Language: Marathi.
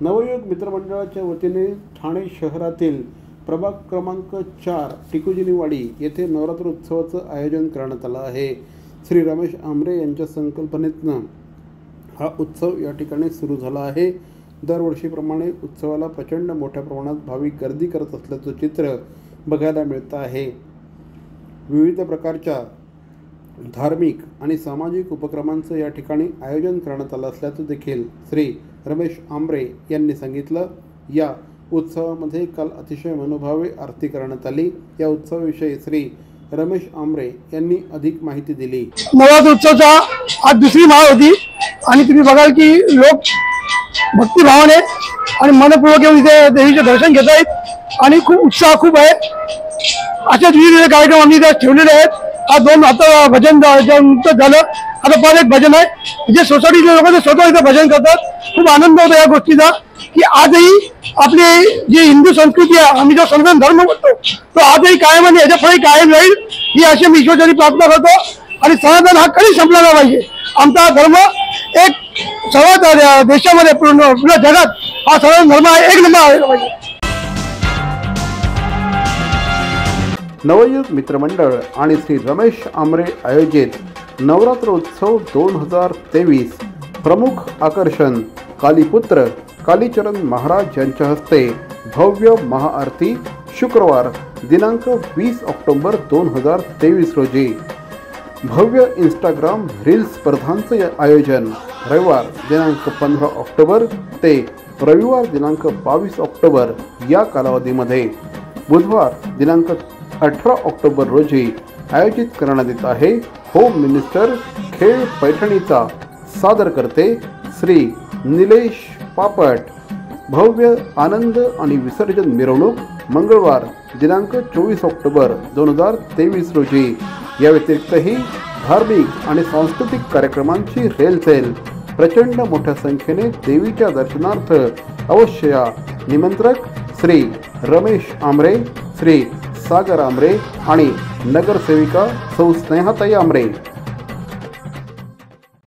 नवयुग मित्रमंडळाच्या वतीने ठाणे शहरातील प्रभाग क्रमांक 4 टिकुजिनीवाडी येथे नवरात्र उत्सवाचं आयोजन करण्यात आलं आहे। श्री रमेश आमरे यांच्या संकल्पनेतून हा उत्सव या ठिकाणी सुरू झाला आहे। दरवर्षीप्रमाणे उत्सवाला प्रचंड मोठ्या प्रमाणात भाविक गर्दी करत असल्याचं चित्र बघायला मिळतं आहे। विविध प्रकारच्या धार्मिक आणि सामाजिक उपक्रमांचं या ठिकाणी आयोजन करण्यात आलं असल्याचं देखील श्री रमेश आमरे यांनी सांगितलं। या उत्सवामध्ये काल अतिशय मनोभावे आरती करण्यात आली। या उत्सवाविषयी श्री रमेश आमरे यांनी अधिक माहिती दिली। नवरात्र उत्सवाचा आज दुसरी माळ होती आणि तुम्ही बघाल की लोक भक्तिभावाने आणि मनपूर्वक येऊन इथे देवीचे दर्शन घेत आहेत आणि खूप उत्साह खूप आहे। असे विविध कार्यक्रम आम्ही इथे ठेवलेले आहेत। आज दोन आता भजन झालं, आता परत एक भजन आहे जे सोसायटीचे लोक स्वतः इथे भजन करतात। खूप आनंद होतो या गोष्टीचा की आजही आपली जी हिंदू संस्कृती आहे, आम्ही जो सनातन धर्म म्हणतो तो आजही कायम आणि याच्या पुढे कायम राहील ही अशी मी ईश्वराची प्रार्थना करतो। आणि सनातन हा कधी संपला नाही पाहिजे। आमचा धर्म एक सर्व देशामध्ये पूर्ण जगात हा सनातन धर्म एक नंबर आला पाहिजे। नवयुग मित्रमंडळ आणि श्री रमेश आमरे आयोजित नवरात्र उत्सव 2023 प्रमुख आकर्षण कालीपुत्र कालीचरण महाराज यांच्या हस्ते भव्य महाआरती शुक्रवार दिनांक 20 ऑक्टोबर 2023 रोजी। भव्य इंस्टाग्राम रील्स स्पर्धांचे आयोजन रविवार दिनांक 15 ऑक्टोबर ते रविवार दिनांक 22 ऑक्टोबर या कालावधीमध्ये बुधवार दिनांक 18 ऑक्टोबर रोजी आयोजित करण्यात येत आहे। होम मिनिस्टर खेळ पैठणीचा सादर करते श्री निलेश पापट। भव्य आनंद आणि विसर्जन मिरवणूक मंगळवार दिनांक 24 ऑक्टोबर 2023 रोजी। या व्यतिरिक्तही धार्मिक आणि सांस्कृतिक कार्यक्रमांची रेलचेल प्रचंड मोठ्या संख्येने देवीच्या दर्शनार्थ अवश्य या। निमंत्रक श्री रमेश आमरे, श्री सागर आमरे आणि नगरसेविका सौ स्नेहाताई आमरे।